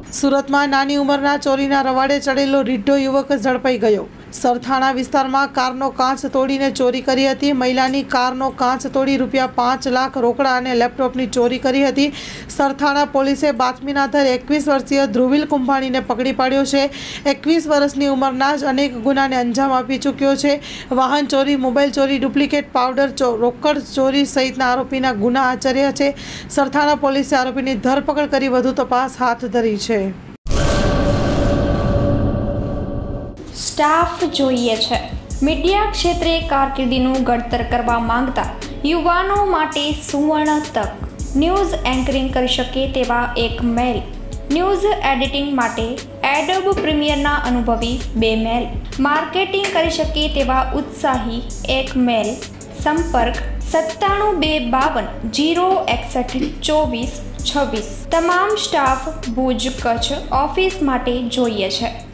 સુરતમાં નાની ઉંમરના ચોરીના રવાડે ચડેલો રીઢો યુવક ઝડપાઈ ગયો। સરથાણા વિસ્તારમાં કારનો કાચ તોડીને ચોરી કરી હતી। મહિલાની કારનો કાચ તોડી ₹5 લાખ રોકડા અને લેપટોપની ચોરી કરી હતી। સરથાણા પોલીસે બાતમીના આધારે 21 વર્ષીય ધ્રુવિલ કુંભાણીને પકડી પાડ્યો છે। 21 વર્ષની ઉંમરના જ અનેક ગુનાને અંજામ આપી ચૂક્યો છે। વાહન ચોરી, મોબાઈલ ચોરી, ડુપ્લિકેટ પાવડર, રોકડ ચોરી સહિતના આરોપીના ગુના આચર્યા છે। સરથાણા પોલીસે આરોપીની ધરપકડ કરી વધુ તપાસ હાથ ધરી છે। સ્ટાફ જોઈએ છે। મીડિયા ક્ષેત્રે કારકિર્દીનું ઘડતર કરવા માંગતા યુવાનો માટે સુવર્ણ તક। ન્યૂઝ એન્કરિંગ કરી શકે તેવા એક મેલ, ન્યૂઝ એડિટિંગ માટે એડોબ પ્રીમિયરના અનુભવી 2 મેલ, માર્કેટિંગ કરી શકે તેવા ઉત્સાહી 1 મેલ। સંપર્ક 97 252 061 24 26। તમામ સ્ટાફ ભુજ, કચ્છ ઓફિસ માટે જોઈએ છે।